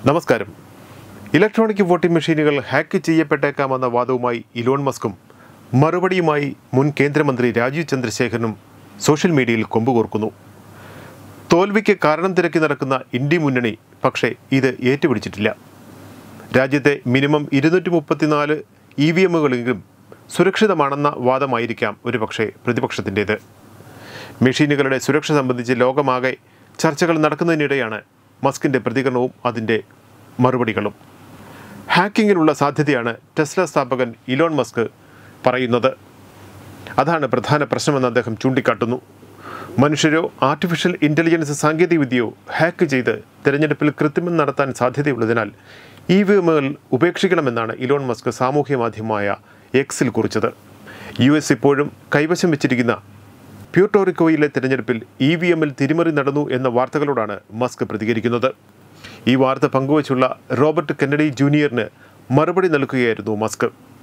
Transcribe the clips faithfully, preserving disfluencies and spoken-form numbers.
നമസ്കാരം. Electronic voting മെഷീനുകൾ hack ചെയ്യപ്പെട്ടേക്കാമെന്ന വാദവുമായി ഇലോൺ മസ്കും മറുപടിയുമായി മുൻ കേന്ദ്രമന്ത്രി രാജീവ് ചന്ദ്രശേഖരനും സോഷ്യൽ മീഡിയയിൽ കൊമ്പുകോർക്കുന്നു. തോൽവിക്ക് കാരണം തിരക്കി നടക്കുന്ന ഇന്ത്യ മുന്നണി പക്ഷേ ഇത് ഏറ്റുപിടിച്ചിട്ടില്ല. രാജ്യത്തെ മിനിമം ഇരുന്നൂറ്റി മുപ്പത്തിനാല് ഇ വി എമ്മുകളെങ്കിലും സുരക്ഷിതമാണെന്ന വാദമായിരിക്കാം ഒരുപക്ഷെ പ്രതിപക്ഷത്തിൻ്റേത്. മെഷീനുകളുടെ സുരക്ഷ സംബന്ധിച്ച് ലോകമാകെ ചർച്ചകൾ നടക്കുന്നതിനിടെയാണ് മസ്കിൻ്റെ പ്രതികരണവും അതിൻ്റെ മറുപടികളും. ഹാക്കിങ്ങിനുള്ള സാധ്യതയാണ് ടെസ്ല സ്ഥാപകൻ ഇലോൺ മസ്ക് പറയുന്നത്. അതാണ് പ്രധാന പ്രശ്നമെന്ന് അദ്ദേഹം ചൂണ്ടിക്കാട്ടുന്നു. മനുഷ്യരോ ആർട്ടിഫിഷ്യൽ ഇൻ്റലിജൻസ് സാങ്കേതികവിദ്യയോ ഹാക്ക് ചെയ്ത് തിരഞ്ഞെടുപ്പിൽ കൃത്രിമം നടത്താൻ സാധ്യതയുള്ളതിനാൽ ഇ വി എമ്മുകൾ ഉപേക്ഷിക്കണമെന്നാണ് ഇലോൺ മസ്ക് സാമൂഹ്യ മാധ്യമമായ എക്സിൽ കുറിച്ചത്. യു എസ് ഇപ്പോഴും കൈവശം വെച്ചിരിക്കുന്ന പ്യൂർട്ടോറിക്കോയിലെ തിരഞ്ഞെടുപ്പിൽ ഇ വി എമ്മിൽ തിരിമറി നടന്നു എന്ന വാർത്തകളോടാണ് മസ്ക് പ്രതികരിക്കുന്നത്. ഈ വാർത്ത പങ്കുവച്ചുള്ള റോബർട്ട് കെന്നഡി ജൂനിയറിന് മറുപടി നൽകുകയായിരുന്നു മസ്ക്.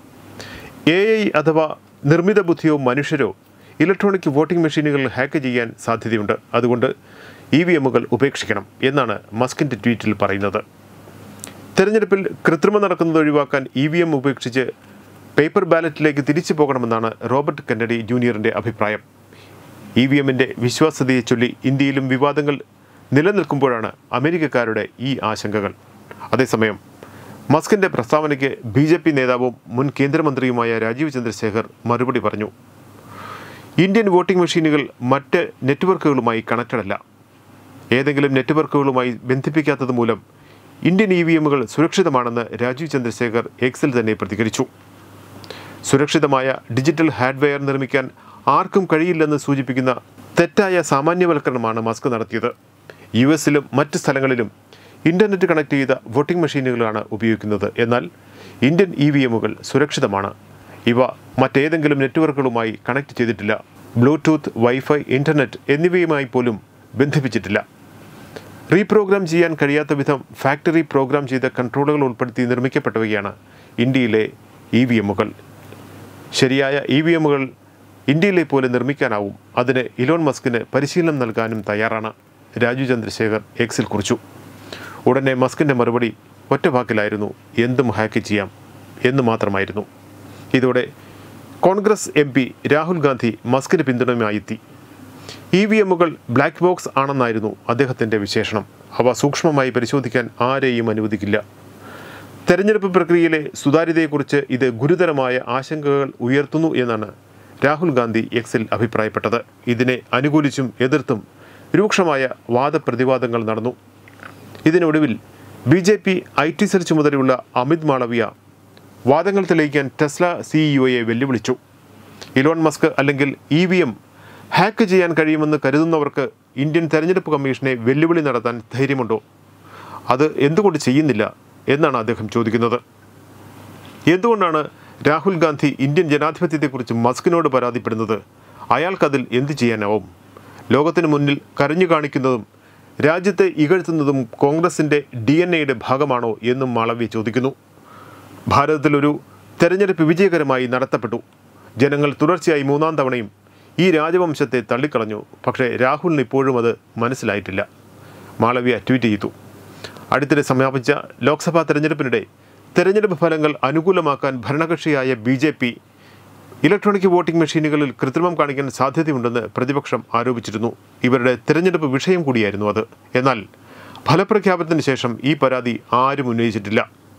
എ ഐ അഥവാ നിർമ്മിത ബുദ്ധിയോ മനുഷ്യരോ ഇലക്ട്രോണിക് വോട്ടിംഗ് മെഷീനുകൾ ഹാക്ക് ചെയ്യാൻ സാധ്യതയുണ്ട്. അതുകൊണ്ട് ഇ വി എമ്മുകൾ ഉപേക്ഷിക്കണം എന്നാണ് മസ്കിൻ്റെ ട്വീറ്റിൽ പറയുന്നത്. തെരഞ്ഞെടുപ്പിൽ കൃത്രിമം നടക്കുന്നത് ഒഴിവാക്കാൻ ഇ വി എം ഉപേക്ഷിച്ച് പേപ്പർ ബാലറ്റിലേക്ക് തിരിച്ചു പോകണമെന്നാണ് റോബർട്ട് കെന്നഡി ജൂനിയറിൻ്റെ അഭിപ്രായം. ഇ വി എമ്മിൻ്റെ വിശ്വാസ്യതയെ ചൊല്ലി ഇന്ത്യയിലും വിവാദങ്ങൾ നിലനിൽക്കുമ്പോഴാണ് അമേരിക്കക്കാരുടെ ഈ ആശങ്കകൾ. അതേസമയം മസ്കിൻ്റെ പ്രസ്താവനയ്ക്ക് ബി ജെ പി നേതാവും മുൻ കേന്ദ്രമന്ത്രിയുമായ രാജീവ് ചന്ദ്രശേഖർ മറുപടി പറഞ്ഞു. ഇന്ത്യൻ വോട്ടിംഗ് മെഷീനുകൾ മറ്റ് നെറ്റ്വർക്കുകളുമായി കണക്റ്റഡ് അല്ല. ഏതെങ്കിലും നെറ്റ്വർക്കുകളുമായി ബന്ധിപ്പിക്കാത്തത് മൂലം ഇന്ത്യൻ ഇ വി എമ്മുകൾ സുരക്ഷിതമാണെന്ന് രാജീവ് ചന്ദ്രശേഖർ എക്സിൽ തന്നെ പ്രതികരിച്ചു. സുരക്ഷിതമായ ഡിജിറ്റൽ ഹാർഡ്വെയർ നിർമ്മിക്കാൻ ആർക്കും കഴിയില്ലെന്ന് സൂചിപ്പിക്കുന്ന തെറ്റായ സാമാന്യവൽക്കരണമാണ് മസ്ക് നടത്തിയത്. യു എസിലും മറ്റ് സ്ഥലങ്ങളിലും ഇൻ്റർനെറ്റ് കണക്ട് ചെയ്ത വോട്ടിംഗ് മെഷീനുകളാണ് ഉപയോഗിക്കുന്നത്. എന്നാൽ ഇന്ത്യൻ ഇ വി എമ്മുകൾ സുരക്ഷിതമാണ്. ഇവ മറ്റേതെങ്കിലും നെറ്റ്വർക്കുകളുമായി കണക്ട് ചെയ്തിട്ടില്ല. ബ്ലൂടൂത്ത്, വൈഫൈ, ഇൻ്റർനെറ്റ് എന്നിവയുമായി പോലും ബന്ധിപ്പിച്ചിട്ടില്ല. റീപ്രോഗ്രാം ചെയ്യാൻ കഴിയാത്ത വിധം ഫാക്ടറി പ്രോഗ്രാം ചെയ്ത കൺട്രോളുകൾ ഉൾപ്പെടുത്തി നിർമ്മിക്കപ്പെട്ടവയാണ് ഇന്ത്യയിലെ ഇ വി എമ്മുകൾ. ശരിയായ ഇ വി എമ്മുകൾ ഇന്ത്യയിലെ പോലെ നിർമ്മിക്കാനാവും. അതിന് ഇലോൺ മസ്കിന് പരിശീലനം നൽകാനും തയ്യാറാണ് രാജീവ് ചന്ദ്രശേഖർ എക്സിൽ കുറിച്ചു. ഉടനെ മസ്കിൻ്റെ മറുപടി ഒറ്റ വാക്കിലായിരുന്നു, എന്തും ഹാക്ക് ചെയ്യാം എന്ന് മാത്രമായിരുന്നു. ഇതോടെ കോൺഗ്രസ് എം പി രാഹുൽ ഗാന്ധി മസ്കിന് പിന്തുണയുമായി എത്തി. ഇ വി എമ്മുകൾ ബ്ലാക്ക് ബോക്സ് ആണെന്നായിരുന്നു അദ്ദേഹത്തിൻ്റെ വിശേഷണം. അവ സൂക്ഷ്മമായി പരിശോധിക്കാൻ ആരെയും അനുവദിക്കില്ല. തെരഞ്ഞെടുപ്പ് പ്രക്രിയയിലെ സുതാര്യതയെക്കുറിച്ച് ഇത് ഗുരുതരമായ ആശങ്കകൾ ഉയർത്തുന്നു എന്നാണ് രാഹുൽ ഗാന്ധി എക്സിൽ അഭിപ്രായപ്പെട്ടത്. ഇതിനെ അനുകൂലിച്ചും എതിർത്തും രൂക്ഷമായ വാദപ്രതിവാദങ്ങൾ നടന്നു. ഇതിനൊടുവിൽ B J P I T cell ചുമതലയുള്ള അമിത് മാളവിയ വാദങ്ങൾ തെളിയിക്കാൻ ടെസ്ല സി ഇ ഒയെ വെല്ലുവിളിച്ചു. ഇലോൺ മസ്ക് അല്ലെങ്കിൽ ഇ വി എം ഹാക്ക് ചെയ്യാൻ കഴിയുമെന്ന് കരുതുന്നവർക്ക് ഇന്ത്യൻ തെരഞ്ഞെടുപ്പ് കമ്മീഷനെ വെല്ലുവിളി നടത്താൻ ധൈര്യമുണ്ടോ? അത് എന്തുകൊണ്ട് ചെയ്യുന്നില്ല എന്നാണ് അദ്ദേഹം ചോദിക്കുന്നത്. എന്തുകൊണ്ടാണ് രാഹുൽ ഗാന്ധി ഇന്ത്യൻ ജനാധിപത്യത്തെക്കുറിച്ച് മസ്കിനോട് പരാതിപ്പെടുന്നത്? അയാൾക്കതിൽ എന്തു ചെയ്യാനാവും? ലോകത്തിന് മുന്നിൽ കരഞ്ഞു കാണിക്കുന്നതും രാജ്യത്തെ ഇകഴ്ത്തുന്നതും കോൺഗ്രസിൻ്റെ ഡി എൻ എയുടെ ഭാഗമാണോ എന്നും മാളവ്യ ചോദിക്കുന്നു. ഭാരതത്തിലൊരു തെരഞ്ഞെടുപ്പ് വിജയകരമായി നടത്തപ്പെട്ടു. ജനങ്ങൾ തുടർച്ചയായി മൂന്നാം തവണയും ഈ രാജവംശത്തെ തള്ളിക്കളഞ്ഞു. പക്ഷേ രാഹുലിന് ഇപ്പോഴും അത് മനസ്സിലായിട്ടില്ല, മാളവ്യ ട്വീറ്റ് ചെയ്തു. അടുത്തിടെ സമാപിച്ച ലോക്സഭാ തെരഞ്ഞെടുപ്പിനിടെ തെരഞ്ഞെടുപ്പ് ഫലങ്ങൾ അനുകൂലമാക്കാൻ ഭരണകക്ഷിയായ B J P electronic voting മെഷീനുകളിൽ കൃത്രിമം കാണിക്കാൻ സാധ്യതയുണ്ടെന്ന് പ്രതിപക്ഷം ആരോപിച്ചിരുന്നു. ഇവരുടെ തെരഞ്ഞെടുപ്പ് വിഷയം കൂടിയായിരുന്നു അത്. എന്നാൽ ഫലപ്രഖ്യാപനത്തിന് ശേഷം ഈ പരാതി ആരും ഉന്നയിച്ചിട്ടില്ല.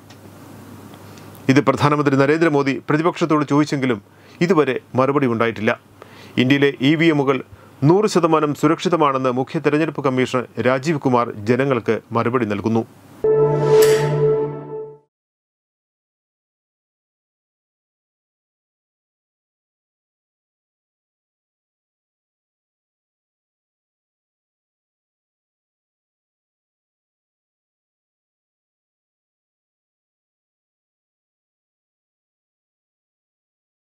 ഇത് പ്രധാനമന്ത്രി നരേന്ദ്രമോദി പ്രതിപക്ഷത്തോട് ചോദിച്ചെങ്കിലും ഇതുവരെ മറുപടി ഉണ്ടായിട്ടില്ല. ഇന്ത്യയിലെ ഇ വി എമ്മുകൾ നൂറ് ശതമാനം സുരക്ഷിതമാണെന്ന് മുഖ്യ തെരഞ്ഞെടുപ്പ് കമ്മീഷണർ രാജീവ് കുമാർ ജനങ്ങൾക്ക് മറുപടി നൽകുന്നു.